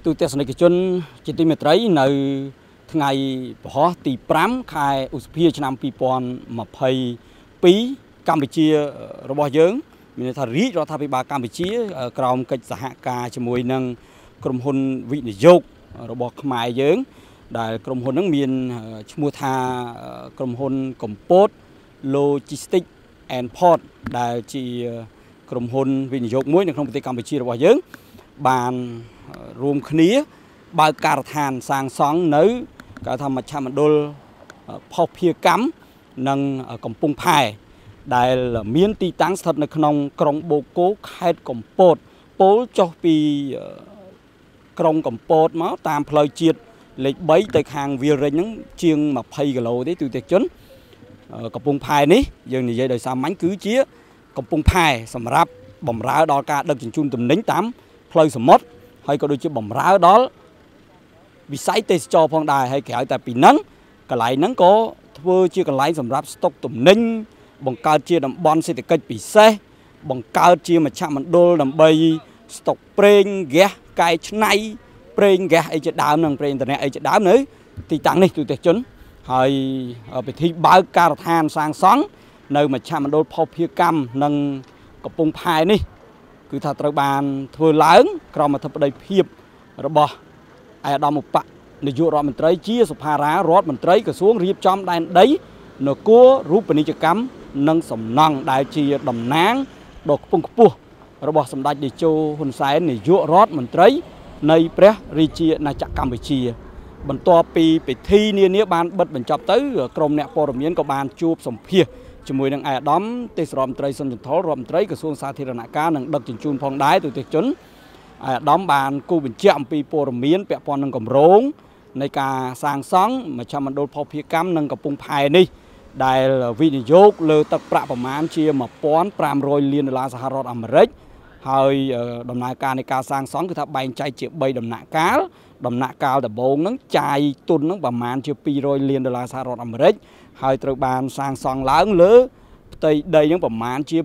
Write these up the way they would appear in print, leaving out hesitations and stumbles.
ទូទស្សនិកជនជាទីមេត្រីនៅថ្ងៃពហុទី5ខែឧសភាឆ្នាំ2022កម្ពុជារបស់យើងមានន័យថារាជរដ្ឋាភិបាលកម្ពុជាក្រោមកិច្ចសហការជាមួយនឹងក្រុមហ៊ុនវិនិយោគរបស់ខ្មែរយើងដែលក្រុមហ៊ុនហ្នឹងមានឈ្មោះថាក្រុមហ៊ុនកម្ពុជា Logistics and Port ដែលជាក្រុមហ៊ុនវិនិយោគមួយនៅក្នុងប្រទេសកម្ពុជារបស់យើងបានរួមគ្នាបើកការដ្ឋានសាងសង់នៅគេថាមជ្ឈមណ្ឌលភស្តុភារកម្មនិងកំពង់ផែដែលមានទីតាំងស្ថិតនៅក្នុងក្រុងបូកគោខេត្តកំពតពោលចុះពីក្រុងកំពតមកតាមផ្លូវជាតិលេខ3ទៅខាងវាលរិញហ្នឹងជាង20គីឡូទេទូទាំងជនកំពង់ផែនេះយើងនិយាយដោយសាមញ្ញគឺជាកំពង់ផែសម្រាប់បម្រើដល់ការដឹកជញ្ជូនទំនិញតាមផ្លូវសមុទ្រហើយក៏ដូចជាបម្រើដល់វិស័យទេសចរផងដែរហើយក្រៅតែពីហ្នឹងកន្លែងហ្នឹងក៏ធ្វើជាកន្លែងសម្រាប់ស្តុកទំនិញបង្កើតជាតំបន់សេដ្ឋកិច្ចពិសេសបង្កើតជាមជ្ឈមណ្ឌលដើម្បីស្តុកប្រេងហ្គាសកែច្នៃប្រេងហ្គាសអីជាដើមនិងប្រេងឥន្ធនៈអីជាដើមនៅទីតាំងនេះទូទាំងជនហើយពិធីបើកការដ្ឋានសាងសង់នៅមជ្ឈមណ្ឌលភស្តុភារកម្មនិងកំពង់ផែនេះគឺថាត្រូវបានធ្វើឡើងក្រោមអធិបតីភាពរបស់ឯកឧត្តមឧបនាយករដ្ឋមន្ត្រីជាសុផារ៉ារដ្ឋមន្ត្រីក្រសួងរៀបចំដែនដីនគររូបនីយកម្មនិងសំណង់ដែលជាតំណាងដ៏ខ្ពង់ខ្ពស់របស់សម្ដេចតេជោហ៊ុនសែននាយករដ្ឋមន្ត្រីនៃព្រះរាជាណាចក្រកម្ពុជាបន្ទាប់ពីពិធីនានាបានបិទបញ្ចប់ទៅក្រុមអ្នកព័ត៌មានក៏បានជួបសម្ភាសជាមួយនឹងឯកឧត្តមទេសរដ្ឋមន្ត្រីសុនចន្ទររដ្ឋមន្ត្រីក្រសួងសាធារណការនិងដឹកជញ្ជូនផងដែរទូទាំងជនឯកឧត្តមបានគូបញ្ជាក់អំពីព័ត៌មានពាក់ព័ន្ធនឹងគម្រោងនៃការសាងសង់មជ្ឈមណ្ឌលភស្តុភារកម្មនិងកំពង់ផែនេះដែលវិនិយោគលើទឹកប្រាក់ប្រមាណជា$1,500 លានសហរដ្ឋអាមេរិកហើយដំណើរការនៃការសាងសង់គឺថាបែងចែកជា3ដំណាក់កាលដំណាក់កាលដំបូងហ្នឹងចាយទុនហ្នឹងប្រមាណជា$200 លានសហរដ្ឋអាមេរិកហើយត្រូវបានសាងសង់ឡើងលើផ្ទៃដីហ្នឹងប្រមាណជា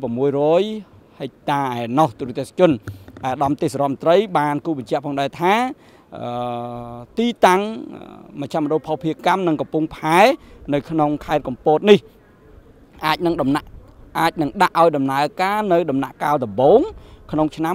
600ហិកតាឯណោះទូរទស្សនិកជនអាដាមទេសរដ្ឋមន្ត្រីបានគូបញ្ជាក់ផងដែរថាទីតាំងមជ្ឈមណ្ឌលភស្តុភារកម្មនិងកំពង់ផែនៅក្នុងខេត្តកំពតនេះអាចនឹងដាក់ឲ្យដំណើរការនៅដំណាក់កាលដំបូងក្នុងឆ្នាំ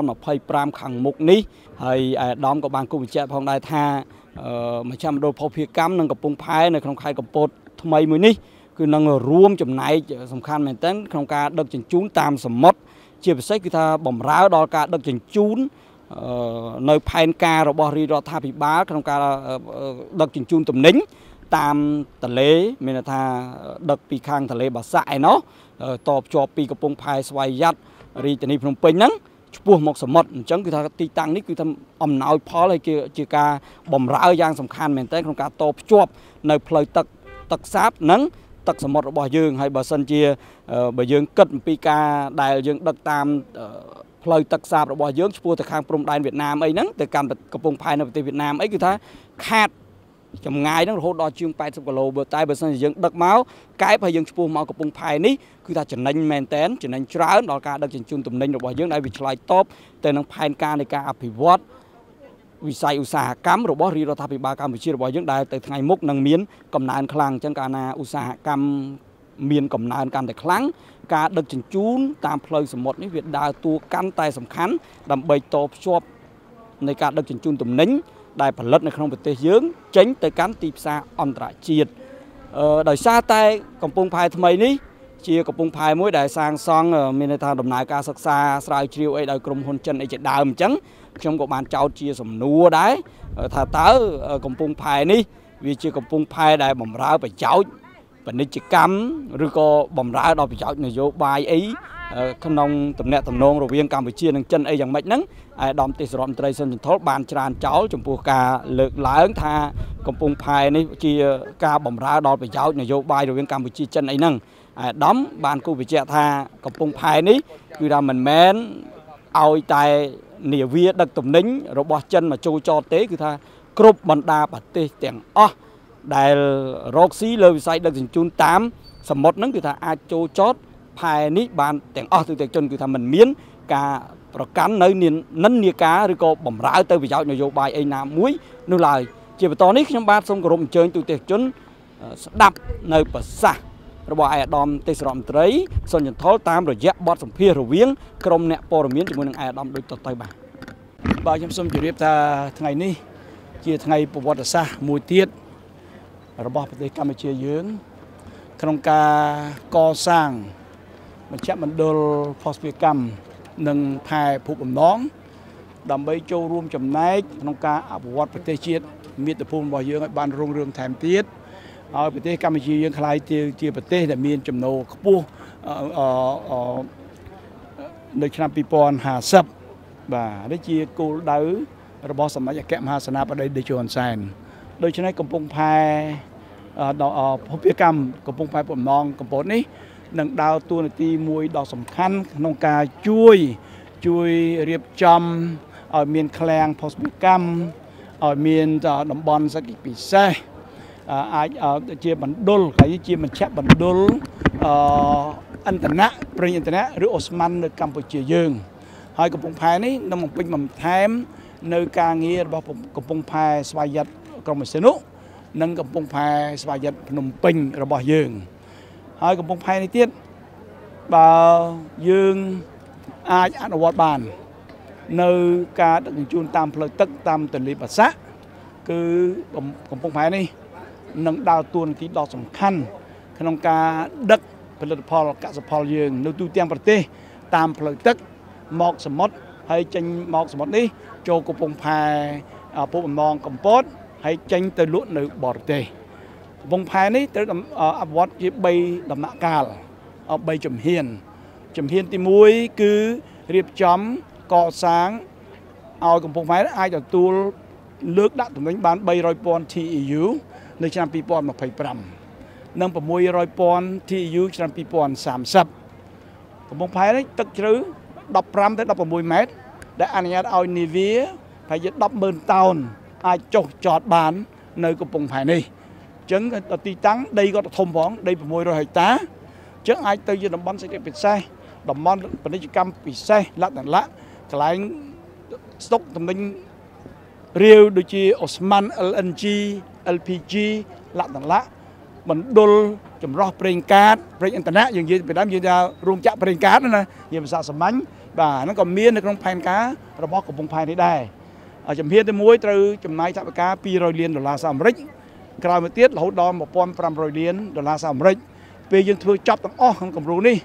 2025ខាងមុខនេះហើយអាដាមក៏បានគូបញ្ជាក់ផងដែរថាមជ្ឈមណ្ឌលភស្តុភារកម្មនិងកំពង់ផែនៅក្នុងខេត្តកំពតថ្មីមួយនេះគឺនឹងរួមចំណែកសំខាន់មែនទែនក្នុងការដឹកជញ្ជូនតាមសមុទ្រជាពិសេសគឺថាបម្រើដល់ការដឹកជញ្ជូននៅផែនការរបស់រាជរដ្ឋាភិបាលក្នុងការដឹកជញ្ជូនទំនិញតាមទន្លេមានន័យថាដឹកពីខាងទន្លេបាសាក់ឯណោះតភ្ជាប់ពីកំពង់ផែស្វយ័តរាជធានីភ្នំពេញហ្នឹងឆ្ពោះមកសមុទ្រអញ្ចឹងគឺថាទីតាំងនេះគឺថាអំណោយផលហើយជាការបម្រើយ៉ាងសំខាន់មែនទែនក្នុងការតភ្ជាប់នៅផ្លូវទឹកសាបនិងទឹកសមុទ្ររបស់យើងហើយបើសិនជាបើយើងគិតអំពីការដែលយើងដឹកតាមផ្លូវទឹកសាបរបស់យើងឆ្ពោះទៅខាងព្រំដែនវៀតណាមអីហ្នឹងទៅកាន់កំពង់ផែនៅប្រទេសវៀតណាមអីគឺថាខាតចម្ងាយហ្នឹងរហូតដល់ជាង80គីឡូតែបើសិនជាយើងដឹកមកកែបហើយយើងឆ្ពោះមកកំពង់ផែនេះគឺថាចំណេញមែនតែនចំណេញច្រើនដល់ការដឹកជញ្ជូនទំនិញរបស់យើងដែលវាឆ្លើយតបទៅនឹងផែនការនៃការអភិវឌ្ឍវិស័យឧស្សាហកម្មរបស់រាជរដ្ឋាភិបាលកម្ពុជារបស់យើងដែលទៅថ្ងៃមុខនឹងមានកំណើនខ្លាំងអញ្ចឹងកាលណាឧស្សាហកម្មមានកំណើនកាន់តែខ្លាំងការដឹកជញ្ជូនតាមផ្លូវសមុទ្រនេះវាដើរតួកាន់តែសំខាន់ដើម្បីតភ្ជាប់នៃការដឹកជញ្ជូនទំនិញដែលផលិតនៅក្នុងប្រទេសយើងចេញទៅកាន់ទីផ្សារអន្តរជាតិដោយសារតែកំពង់ផែថ្មីនេះជាកំពង់ផែមួយដែលសាងសង់មានន័យថាដំណើរការសិក្សាស្រាវជ្រាវអីដោយក្រុមហ៊ុនចិនអីជាដើមអញ្ចឹងខ្ញុំក៏បានចោទជាសំណួរដែរថាតើកំពង់ផែនេះវាជាកំពង់ផែដែលបម្រើប្រយោជន៍ពាណិជ្ជកម្មឬក៏បម្រើដល់ប្រយោជន៍នយោបាយអីក្នុងទំនាក់ទំនងរវាងកម្ពុជានិងចិនអីយ៉ាងម៉េចហ្នឹងអាដាមទេសរដ្ឋមន្ត្រីសុនចន្ទរបានច្រានចោលចំពោះការលើកឡើងថាកំពង់ផែនេះជាការបម្រើដល់ប្រយោជន៍នយោបាយរវាងកម្ពុជាចិនអីហ្នឹងអាដាមបានគូបញ្ជាក់ថាកំពង់ផែនេះគឺថាមិនមែនឲ្យតែនាវាដឹកទំនិញរបស់ចិនមកចូលចតទេគឺថាគ្រប់បណ្ដាប្រទេសទាំងអស់ដែលរកស៊ីលើវិស័យដឹកជញ្ជូនតាមសមុទ្រហ្នឹងគឺថាអាចចូលចតផែនេះបានទាំងអស់ទូទាំងជនគឺថាមិនមានការប្រកាន់នៅនិន្នាការឬក៏បំរើទៅប្រយោជន៍នយោបាយឯណាមួយនោះឡើយជាបន្តនេះខ្ញុំបាទសូមគោរពអញ្ជើញទូទាំងជនស្ដាប់នៅប្រសាសន៍របស់ឯកឧត្តមទេសរដ្ឋមន្ត្រីសុនចន្ទថុលតាមរយៈបទសម្ភាសន៍រវាងក្រុមអ្នកព័ត៌មានជាមួយនឹងឯកឧត្តមដូចតទៅបាទខ្ញុំសូមជម្រាបថាថ្ងៃនេះជាថ្ងៃប្រវត្តិសាស្ត្រមួយទៀតរបស់ប្រទេសកម្ពុជាយើងក្នុងការកសាងមជ្ឈមណ្ឌលភស្តុភារកម្មនិងផែភពបំណងដើម្បីចូលរួមចំណែកក្នុងការអភិវឌ្ឍប្រទេសជាតិមាតុភូមិរបស់យើងឲ្យបានរុងរឿងថែមទៀតឲ្យប្រទេសកម្ពុជាយើងក្លាយជាប្រទេសដែលមានចំណូលខ្ពស់នៅឆ្នាំ2050បាទនេះជាគោលដៅរបស់សម្ដេចអគ្គមហាសេនាបតីតេជោ ហ៊ុនសែនដូច្នេះកំពង់ផែភស្តុភារកម្មកំពង់ផែបំណងកំពតនេះនឹងដើរតួនាទីមួយដ៏សំខាន់ក្នុងការជួយរៀបចំឲ្យមានឃ្លាំងភស្តុភារកម្មឲ្យមានតំបន់សេដ្ឋកិច្ចពិសេសអាចជាបណ្ដុលគេជាមជ្ឈបណ្ដុលអន្តរជាតិប្រេងឥន្ធនៈឬអូស្មန်នៅកម្ពុជាយើងហើយកំពង់ផែនេះនឹងបំពេញបន្ថែមនៅការងាររបស់កំពង់ផែស្វយ័តក្រុងវិស្ណុនិងកំពង់ផែស្វយ័តភ្នំពេញរបស់យើងហើយកំពង់ផែនេះទៀតបើយើងអាចអនុវត្តបាននៅការដឹកជញ្ជូនតាមផ្លូវទឹកតាមទន្លេបាសាក់គឺកំពង់ផែនេះនឹងដើរតួនាទីដ៏សំខាន់ក្នុងការដឹកផលិតផលកសិផលយើងនៅទូទាំងប្រទេសតាមផ្លូវទឹកមកសមុទ្រហើយចេញមកសមុទ្រនេះចូលកំពង់ផែភពបំណងកំពតហើយចេញទៅលក់នៅបរទេសកំពង់ផែនេះត្រូវអភិវឌ្ឍជា3ដំណាក់កាល3ជំហានទី1គឺរៀបចំកសាងឲ្យកំពង់ផែអាចទទួលលើកដាក់ទំនិញបាន 300,000 TEU នៅឆ្នាំ2025និង 600,000 TEU ឆ្នាំ2030កំពង់ផែនេះទឹកជ្រៅ15ទៅ16ម៉ែត្រដែលអនុញ្ញាតឲ្យនាវាប្រហែលជា 10,000 តោនអាចចុះចតបាននៅកំពង់ផែនេះអញ្ចឹងទីតាំងដីក៏ធំផងដី600ហិកតាអញ្ចឹងអាចទៅជាតំបន់សេដ្ឋកិច្ចពិសេសតំបន់ពាណិជ្ជកម្មពិសេសលក្ខណៈកន្លែងស្តុកទំនិញរាវដូចជាអូស្មန် LNG LPG លក្ខណៈបណ្ដុលចម្រោះប្រេងកាតប្រេងឥន្ធនៈយើងនិយាយពីដើមយើងថារោងចក្រប្រេងកាតណាជាភាសាសាមញ្ញបាទហ្នឹងក៏មាននៅក្នុងផែនការរបស់កំពង់ផែនេះដែរជំហានទី1ត្រូវចំណាយថវិកា$200 លានសហអាមេរិកក្រោយមកទៀតរហូតដល់$1,500 លានសហអាមេរិកពេលយើងធ្វើចប់ទាំងអស់ក្នុងគម្រោងនេះ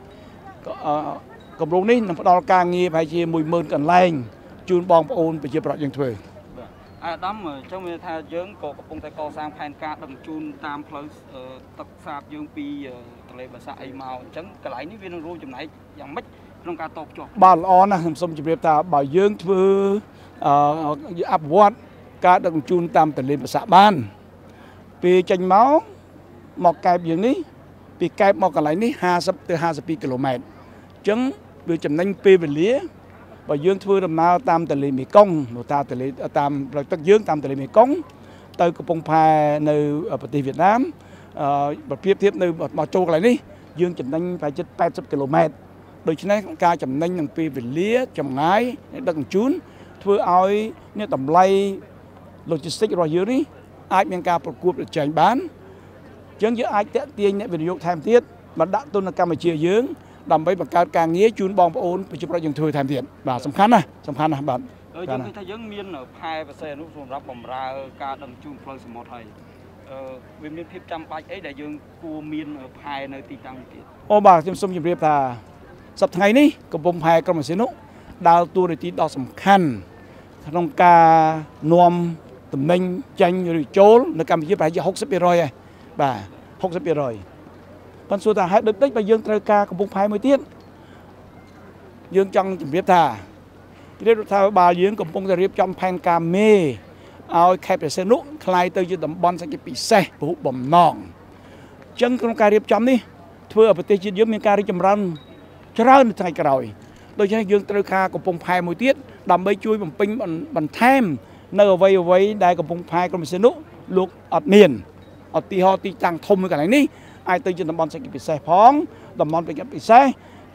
នឹងផ្ដល់ការងារប្រហែលជា10,000 កន្លែងជូនបងប្អូនប្រជាប្រដ្ឋយើងធ្វើអាដាមអញ្ចឹងមានថាយើងក៏កំពុងតែកសាងផែនការដឹកជញ្ជូនតាមផ្លូវទឹកសាបយើងពីទន្លេបាសាក់អីមកអញ្ចឹងកន្លែងនេះវានឹងរួមចំណែកយ៉ាងម៉េចក្នុងការតភ្ជាប់បាទល្អណាស់ខ្ញុំសូមជម្រាបថាបើយើងធ្វើអភិវឌ្ឍការដឹកជញ្ជូនតាមទន្លេបាសាក់បានពេលចេញមកកែបយើងនេះពីកែបមកកន្លែងនេះ50ទៅ52គីឡូម៉ែត្រអញ្ចឹងវាចំណេញពេលវេលាបើយើងធ្វើដំណើរតាមទន្លេមេគង្គតាមផ្លូវទឹកយើងតាមទន្លេមេគង្គទៅកំពង់ផែនៅប្រទេសវៀតណាមបើប្រៀបធៀបនៅមកចូលកន្លែងនេះយើងចំណេញប្រហែលជិត80គីឡូម៉ែត្រដូច្នេះការចំណេញនឹងពេលវេលាចម្ងាយដឹកជញ្ជូនធ្វើឲ្យនេះតម្លៃ logistics របស់យើងនេះអាចមានការប្រកួតប្រជែងបានអញ្ចឹងយើងអាចតាក់ទាញអ្នកវិនិយោគថែមទៀតមកដាក់ទុននៅកម្ពុជាយើងដើម្បីបង្កើតការងារជូនបងប្អូនប្រជាប្រដ្ឋយើងធ្វើថែមទៀតបាទសំខាន់ណាស់បាទយើងឃើញថាយើងមានផែពិសេសនោះសម្រាប់បម្រើការដឹកជញ្ជូនផ្លូវសមុទ្រហើយវាមានភាពចាំបាច់អីដែលយើងគួរមានផែនៅទីតាំងនេះទៀតបាទខ្ញុំសូមជម្រាបថាសប្តាហ៍ថ្ងៃនេះកំពង់ផែក្រុងវិស្ណុដើរតួនាទីដ៏សំខាន់ក្នុងការនាំទំនិញចេញឬចូលនៅកម្ពុជាប្រហែលជា 60% ហើយបាទ 60%ប៉ុន្តែសួរថាហេតុដូចតិចបើយើងត្រូវការកំពង់ផែមួយទៀតយើងចង់ជម្រាបថារដ្ឋាភិបាលយើងកំពុងតែរៀបចំផែនការមេឲ្យខេត្តព្រះសីហនុក្លាយទៅជាតំបន់សេដ្ឋកិច្ចពិសេសពហុបំណងអញ្ចឹងក្នុងការរៀបចំនេះធ្វើឲ្យប្រទេសជាតិយើងមានការរីកចម្រើនច្រើននៅថ្ងៃក្រោយដូច្នេះយើងត្រូវការកំពង់ផែមួយទៀតដើម្បីជួយបំពេញបន្ថែមនៅអ្វីដែលកំពង់ផែក្រុងវិស្ណុលោកអត់មានឧទាហរណ៍ទីតាំងធំមួយកន្លែងនេះអាចទៅជាតំបន់សេដ្ឋកិច្ចពិសេសផងតំបន់សេដ្ឋកិច្ចពិសេស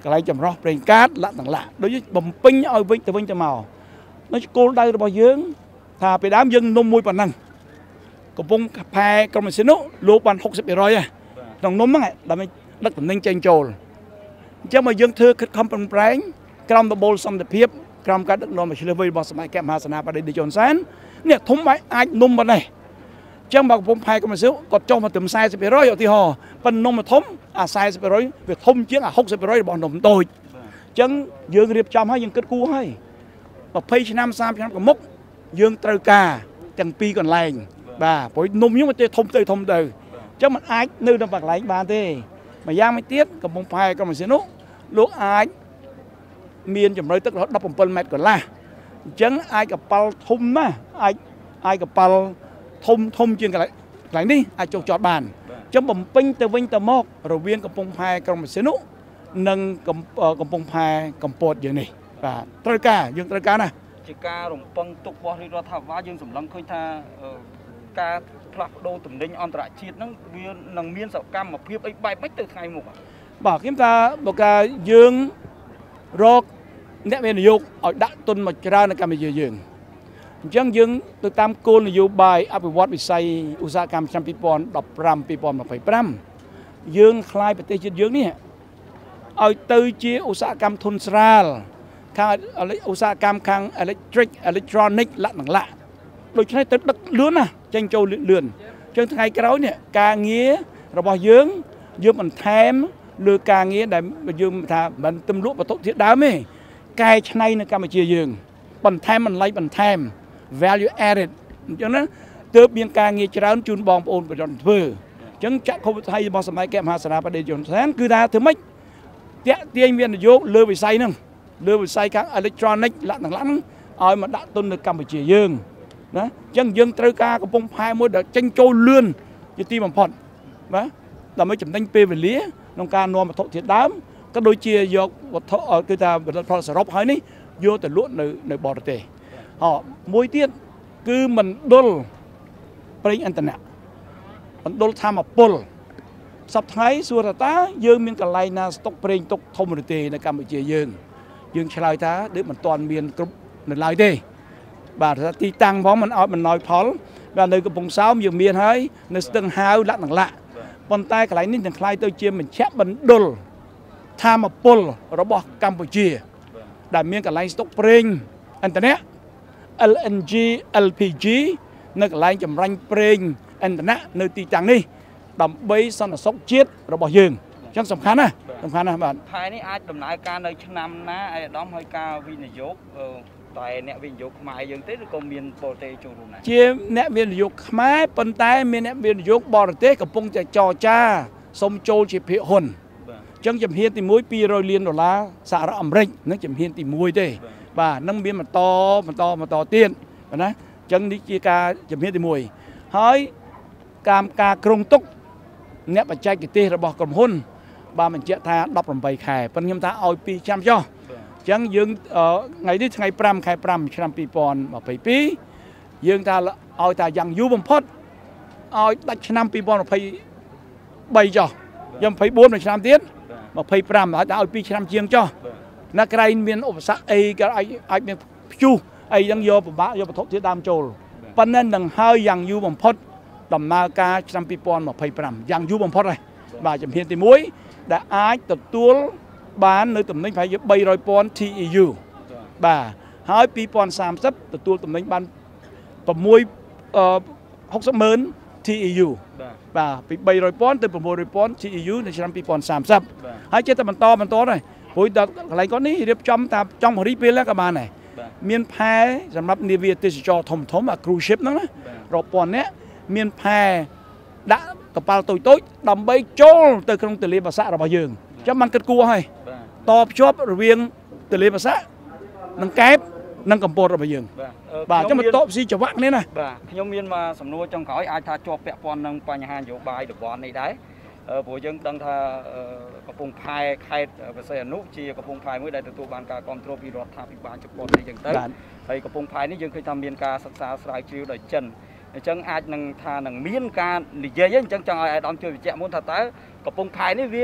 cái này chầm rót bền cát lạ tặng lạ đối với bầm pin ở vinh từ màu nó cô đây là bao dưỡng thà bị đám dân nôm mùi bản năng của vùng phai công mình xin nốt lúa ban 60 rồi à đồng nôm á là mình đất tầm ninh trên trồi chứ mà dân thưa không bằng trái trong the bowl xong the piep trong cái đất nôm mà chỉ là với bao sải kẹp hà sana và đi chọn sáng nè thúng máy ai nôm bên này chứ mà vùng phai công mình xíu còn trong mà tầm sai sẽ bị rồi ở thì họ bên nôm mà thúng sai sẽ bị rồi việc thúng chiếc 60 rồi bọn nôm tôi chân dương điệp trong hay dương kết cua hay và phê năm sam năm còn mốc dương trâu cà chẳng pi còn lành bà với nôm nhưng mà chơi thông từ chứ mình ai nơi đâu bạc lạnh bà thế mà giang mới tiết cầm bông phai cầm mình xin lúc ai miền chấm rơi tức là đập một mét còn la chẳng ai gặp pal thum á ai gặp pal thum trên cái lạnh đi ai chọt bàn chấm bông pin từ vinh từ mốc rồi viên cầm bông phai cầm mình xin nâng cầm bông phai cầm bột vậy này và trâu cà dương trâu cà nè chỉ ca rồng băng tục bỏ đi ra thảo vá dương sủng lăng khơi tha ca phật đô tụm đinh on trại chiết nó viên nằng miên sạo cam mà phiếp ấy bay bách từ ngày một bảo kiếm ta một ca dương rốt nét bên này dục ở đạn tuần mà ra là cam bị dương chẳng dương từ tam côn là dục bài áp vật bị say usa cam trăm pipon đập ram pipon mà phải pram dương khai bê tê chiết dương nè ở từ chia usa cam thun sral khangอุตสาหกรรมkhang electronic ละหนังละโดยใช้ตึกเลื่อนนะจังโจเลื่อนจนไงก็เนี่ยการเงี้ยเราบอกยืมมันแถมหรือการเงี้ยได้ยืมถ้ามันตำรวจประตูที่ดาวไหมกายในในการมาเชียร์ยืงบันแถมมันไล่บันแถม value added จังนั้นเติบเบียงการเงี้ยจะร้านจูนบองโอนไปจนเพื่อจังจะเขาไทยบอสมัยแก้มหาสนาประเดี๋ยวจนแสนคือถ้าถึงไม่เตี้ยเตี้ยเวียนโยกเลือไปใส่นึงเรือใส่các electronic ละหนังลังเอามาดักต้นในกัมพูชียืงนะยังยืงตระการกระปงพายมวยเด็กจังโจเลื่อนจะตีมันพอดนะเราไม่จำเป็นเปไปเลี้ยน้องการนวมมาทดเทียดดำก็โดยเชียร์ยกวัดทอคือตาเป็นพอสรบให้นี่โยแต่ล้วนในบอร์เตhọมวยเตี้ยคือมันดลปริงอินเทอร์เน็ตมันดลทำมาปุ่ลสับไทยส่วนตายืงมีกันไลนาสต็อกปริงตกทอมบริเตในกัมพูชียืงdương chài ta để mình toàn miền cướp mình lại đi bà ta ti tăng phóng mình nói phóng và nơi cái vùng sáu dương miền hơi nơi từng hào lạ nặng lạ con tay cái này nên thằng khai tôi chia mình chép mình đul tham một pol rồi bỏ Campuchia đại miền cái này stock spring internet LNG LPG nơi cái này chấm ranh spring internet nơi ti tăng đi đầm bay xong là sốc chết rồi bỏ dương chẳngสำคัญนะbạn ไทยนี่อาจដំណើរការនៅឆ្នាំណាឯកឧត្តមហើយការវិនិយោគតែអ្នកវិនិយោគខ្មែរយើងទេឬក៏មានបរទេសចូលរួមដែរជាអ្នកវិនិយោគខ្មែរប៉ុន្តែមានអ្នកវិនិយោគបរទេសកំពុងតែចរចាសុំចូលជាភាគហ៊ុនអញ្ចឹងជំហានទី1 $200 លានសហរដ្ឋអាមេរិកនឹងជំហានទី1ទេបាទនឹងមានបន្តទៀតណាអញ្ចឹងនេះជាការជំហានទី1ហើយការក្រុងទុកអ្នកបច្ចេកទេសរបស់ក្រុមហ៊ុនបាទបញ្ជាក់ថា18ខែប៉ុន្តែខ្ញុំថាឲ្យ2ឆ្នាំចុះអញ្ចឹងយើងថ្ងៃនេះថ្ងៃ5ខែ5ឆ្នាំ2022យើងថាឲ្យថាយ៉ាងយូរបំផុតឲ្យដាច់ឆ្នាំ2023ចុះយើង24ឆ្នាំទៀត25ហើយថាឲ្យ2ឆ្នាំជាងចុះណាក្រែងមានឧបសគ្គអីក៏អាចមានព្យុះអីយ៉ាងយកពិបាកយកវត្ថុធាតុដើមចូលប៉ុន្តែនឹងហើយយ៉ាងយូរបំផុតដំណើរការឆ្នាំ2025យ៉ាងយូរបំផុតហើយបាទជំហានទី1ដែលអាចទទួលបាននៅតំណែងប្រហែលជា 300,000 TEU បាទហើយ2030ទទួលតំណែងបាន60,000 TEU បាទពី 300,000 ទៅ 600,000 TEU នៅឆ្នាំ2030ហើយចេះតែបន្តដែរព្រោះដល់កន្លែងគាត់នេះរៀបចំតាមចង់រីពេលក៏បានដែរមានផែសម្រាប់នាវាទេសចរធំអា cruise ship ហ្នឹងណារាប់ពាន់នាក់មានផែដាក់កប៉ាល់តូចដើម្បីចូលទៅក្នុងទន្លេបាសាក់របស់យើងចាំបានគិតគួរហើយតភ្ជាប់រវាងទន្លេបាសាក់និងកែបនិងកំពតរបស់យើងបាទចាំមកតបស៊ីច្រវាក់នេះណាបាទខ្ញុំមានមកសំណួរចុងក្រោយអាចថាជាប់ពាក់ព័ន្ធនឹងបញ្ហានយោបាយតំបន់នេះដែរព្រោះយើងដឹងថាកំពង់ផែខេត្តបរសៃអនុជាកំពង់ផែមួយដែលទទួលបានការគ្រប់គ្រងពីរដ្ឋាភិបាលជប៉ុននេះចឹងទៅហើយកំពង់ផែនេះយើងឃើញថាមានការសិក្សាស្រាវជ្រាវដោយចិនអញ្ចឹងអាចនឹងថានឹងមានការនិយាយអញ្ចឹងចង់ឲ្យអាដាមជួយបញ្ជាក់មុនថាតើកំពង់ផែនេះវា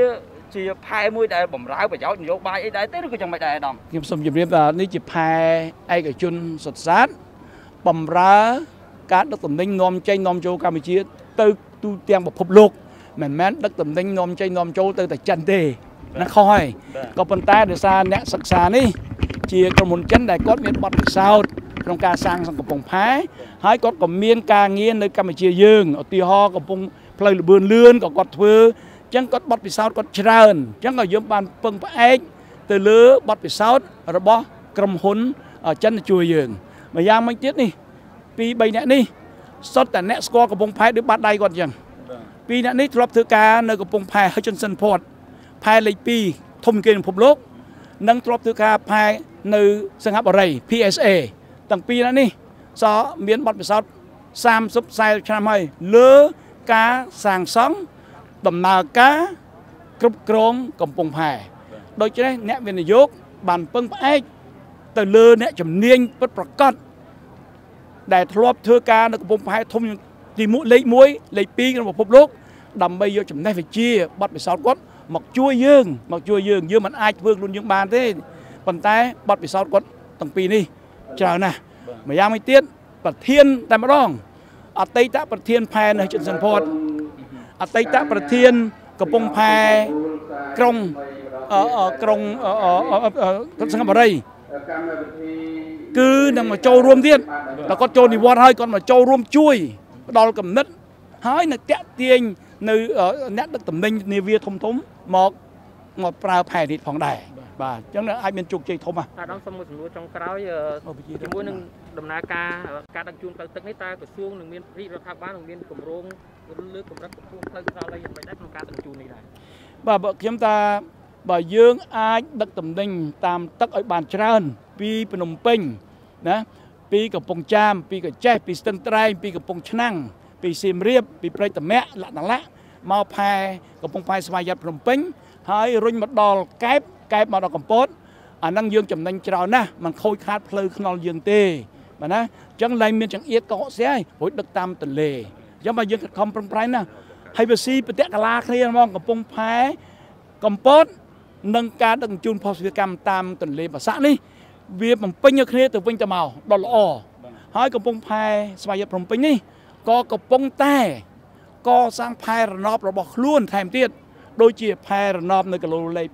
ជាផែមួយដែលបំរើប្រយោជន៍នយោបាយអីដែរទេឬក៏យ៉ាងម៉េចដែរអាដាមខ្ញុំសូមជម្រាបថានេះជាផែឯកជនសុទ្ធសាធបំរើការដឹកតំណែងនាំចេញនាំចូលកម្ពុជាទៅទូទាំងពិភពលោកមិនមែនដឹកតំណែងនាំចេញនាំចូលទៅតែចិនទេណាខុសហើយក៏ប៉ុន្តែដោយសារអ្នកសិក្សានេះជាក្រុមហ៊ុនចិនដែលគាត់មានបទពិសោធន៍ក្នុងការសាងសង់កំពង់ផែហើយគាត់ក៏មានការងារនៅកម្ពុជាយើងឧទាហរណ៍កំពង់ផ្លូវលបឿនលឿនក៏គាត់ធ្វើអញ្ចឹងគាត់បទពិសោធន៍គាត់ច្រើនអញ្ចឹងក៏យើងបានពឹងផ្អែកទៅលើបទពិសោធន៍របស់ក្រុមហ៊ុនចិនជួយយើងម្យ៉ាងវិញទៀតនេះពី3នាក់នេះសុទ្ធតែអ្នកស្គាល់កំពង់ផែដូចបាត់ដៃគាត់អញ្ចឹងពីរនាក់នេះធ្លាប់ធ្វើការនៅកំពង់ផែ Hutchinson Port ផែលេខ2ធំគេក្នុងពិភពលោកនិងធ្លាប់ធ្វើការផែនៅសិង្ហបុរី PSA ទាំងពីរនាក់នេះសមានបទពិសោធន៍30-40ឆ្នាំហើយលើការសាងសង់ដំណើរការគ្រប់គ្រងកំពង់ផែដូច្នេះអ្នកវិនិយោគបានពឹងផ្អែកទៅលើអ្នកជំនាញពិតប្រាកដដែលធ្លាប់ធ្វើការនៅកំពង់ផែធំទីលេខ1លេខ2ក្នុងពិភពលោកដើម្បីយកចំណេះវិជ្ជាបទពិសោធន៍គាត់មកជួយយើងយើងមិនអាចធ្វើខ្លួនយើងបានទេប៉ុន្តែបទពិសោធន៍គាត់ទាំងពីរនេះច្រើនណាស់ម្យ៉ាងមួយទៀតប្រធានតែម្ដងអតីតប្រធានផែនៅចិនសិនផតអតីតប្រធានកំពង់ផែក្រុងសិង្ហបុរីគឺនឹងមកចូលរួមទៀតតែគាត់ចូលនិវត្តន៍ហើយគាត់មកចូលរួមជួយផ្ដល់គំនិតហើយនៅតាក់ទាញនៅអ្នកដឹកតំណែងនាវាធំមកប្រើផែនេះផងដែរបាទអញ្ចឹងអាចមានជោគជ័យធំហ่ะអាដាមសូមមួយសំណួរចុងក្រោយជាមួយនឹងដំណើរការដឹកជញ្ជូនផ្លូវទឹកនេះតើក្រសួងនឹងមានរាជរដ្ឋាភិបាលនឹងមានគម្រោងលើកកម្រិតផ្លូវខ្សោយអីយ៉ាងម៉េចដែរក្នុងការដឹកជញ្ជូននេះដែរបាទខ្ញុំថាបើយើងអាចដឹកតំណែងតាមទឹកឲ្យបានច្រើនពីភ្នំពេញណាពីកំពង់ចាមពីកញ្ចេះពីស្ទឹងត្រែងពីកំពង់ឆ្នាំងពីសៀមរាបពីព្រៃតមាក់លក្ខណៈមកផែកំពង់ផែស្វាយ័តភ្នំពេញហើយរុញមកដល់កែបមកដល់កំពតអាហ្នឹងយើងចំណេញច្រើនណាស់มันខូចខាតផ្លូវខ្នល់យើងទេបាទណាអញ្ចឹងឡើងមានចង្អៀតកកស្អីរួចដឹកតាមទន្លេអញ្ចឹងបើយើងខិតខំប្រឹងប្រែងណាហើយវាស៊ីប្រតិកាឡាគ្នាហ្មងកំពង់ផែកំពតនិងការដឹកជញ្ជូនផុសវិកម្មតាមទន្លេបាសាក់នេះវាបំពេញគ្នាទៅវិញទៅមកដល់ល្អហើយកំពង់ផែស្វាយ័តភ្នំពេញនេះក៏កំពុងតែកសាងផែរណបរបស់ខ្លួនថែមទៀតដូចជាផែរណបនៅគីឡូលេខ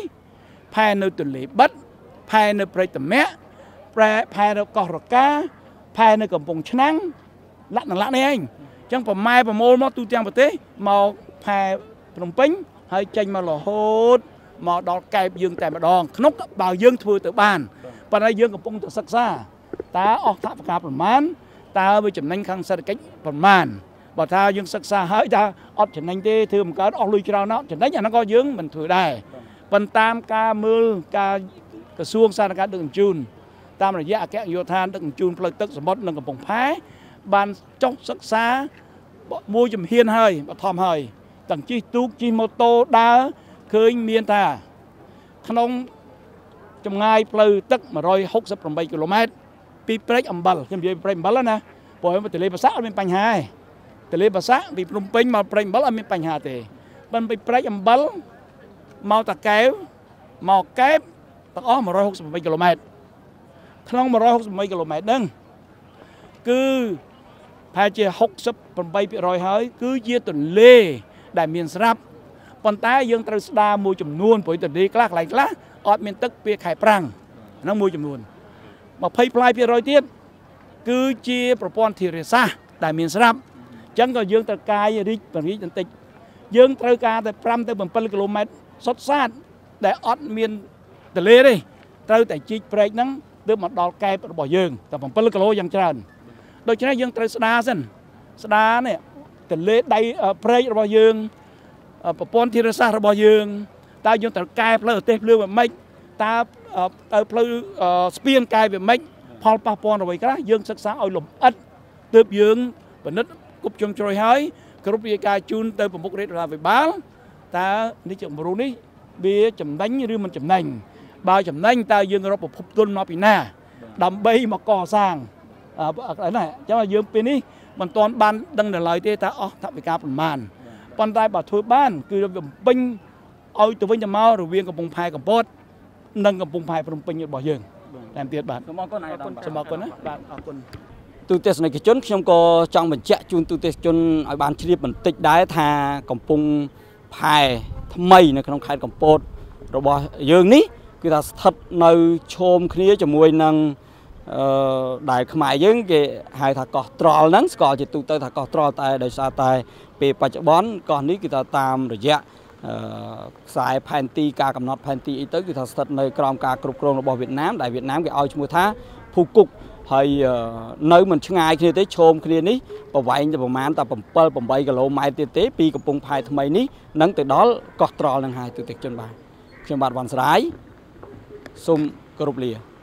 6ផែនៅទន្លេបិទផែនៅព្រៃតមាក់ផែនៅកោះរកាផែនៅកំពង់ឆ្នាំងលក្ខណៈនេះឯងអញ្ចឹងប្រម៉ែប្រមូលមកទូទាំងប្រទេសមកផែភ្នំពេញហើយចេញមករហូតមកដល់កែបយើងតែម្ដងក្នុងបើយើងធ្វើទៅបានប៉ុន្តែយើងកំពុងតែសិក្សាតើអស់ថវិកាប្រមាណតើវាចំណេញខាងសេដ្ឋកិច្ចប្រមាណបើថាយើងសិក្សាហើយថាអត់ចំណេញទេធ្វើមិនកើតអស់លុយច្រើនណាស់ចំណេញអាហ្នឹងក៏យើងមិនធ្វើដែរប៉ុន្តែតាមការមើលការក្រសួងសារការដឹកជញ្ជូនតាមរយៈអគ្គនាយកដ្ឋានដឹកជញ្ជូនផ្លូវទឹកសមុទ្រនិងកំពង់ផែបានចុះសិក្សាមួយជំហានហើយបឋមហើយទាំងជិះទូកជិះម៉ូតូដើរឃើញមានថាក្នុងចម្ងាយផ្លូវទឹក168គីឡូម៉ែត្រពីព្រែកអំបិលខ្ញុំនិយាយព្រែកអំបិលណាព្រោះទន្លេបាសាក់អត់មានបញ្ហាទេទន្លេបាសាក់ពីភ្នំពេញមកព្រែកអំបិលអត់មានបញ្ហាទេប៉ុន្តែពីព្រែកអំបិលមកតាកែវមកកែបទាំងអស់168គីឡូម៉ែត្រក្នុង168គីឡូម៉ែត្រហ្នឹងគឺប្រហែលជា68%ហើយគឺជាទន្លេដែលមានស្រាប់ប៉ុន្តែយើងត្រូវស្ដារមួយចំនួនព្រោះទន្លេខ្លះកន្លែងខ្លះអត់មានទឹកពេលខែប្រាំងហ្នឹងមួយចំនួន20% ទៀតគឺជាប្រព័ន្ធធារាសាស្ត្រដែលមានស្រាប់អញ្ចឹងក៏យើងត្រូវកាយរីកបន្តិចយើងត្រូវការតែ5ទៅ7គីឡូម៉ែត្រសុទ្ធសាធដែលអត់មានទន្លេទេត្រូវតែជីកព្រែកហ្នឹងទើបមកដល់កែបរបស់យើងតែ7គីឡូយ៉ាងច្រើនដូច្នេះយើងត្រូវស្ដារសិនស្ដារនេះទន្លេដៃព្រែករបស់យើងប្រព័ន្ធធារាសាស្ត្ររបស់យើងតើយើងត្រូវកែផ្លូវប្រទេសភ្លឺវាម៉េចតើផ្លូវស្ពានកែវាម៉េចផលប៉ះពាល់អ្វីខ្លះយើងសិក្សាឲ្យលម្អិតទើបយើងពិនិត្យគប់ជុំជ្រោយហើយគ្រប់វិការជូនទៅប្រមុខរាជរដ្ឋាភិបាលតើនេះជាគំរូនេះវាចំណេញឬមិនចំណេញបើចំណេញតើយើងរកប្រភពទុនមកពីណាដើម្បីមកកសាងណាអញ្ចឹងយើងពេលនេះមិនទាន់បានដឹងដល់ឡើយទេថាអស់ថវិកាប្រមាណប៉ុន្តែបើធ្វើបានគឺបំពេញឲ្យទៅវិញទៅមករវាងកំពង់ផែកំពតនិងកំពង់ផែភ្នំពេញរបស់យើងតាមទៀតបាទសូមអរគុណសូមអរគុណណាបាទអរគុណទូទស្សនិកជនខ្ញុំក៏ចង់បញ្ជាក់ជូនទូទស្សនិកជនឲ្យបានជ្រាបបន្តិចដែរថាកំពង់ផែថ្មីនៅក្នុងខេត្តកំពតរបស់យើងនេះគឺថាស្ថិតនៅឈោមគ្នាជាមួយនឹងដែលខ្មែរយើងគេហៅថាកោះត្រល់ហ្នឹងស្គាល់ជាទូទៅថាកោះត្រល់តែដោយសារតែពេលបច្ចុប្បន្នកោះនេះគឺថាតាមរយៈខ្សែផែនទីការកំណត់ផែនទីអីទៅគឺថាស្ថិតនៅក្រោមការគ្រប់គ្រងរបស់វៀតណាមដែលវៀតណាមគេឲ្យឈ្មោះថាភូគុកហើយនៅមិនឆ្ងាយគ្នាទេឈោមគ្នានេះប្រវែងទៅប្រមាណតែ7-8 គីឡូម៉ែត្រទៀតទេពីកំពង់ផែថ្មីនេះនឹងទៅដល់កោះត្រល់នឹងហើយទូទស្សនិកជនបាទខ្ញុំបាទវ៉ាន់ស្រាយសូមគោរពលា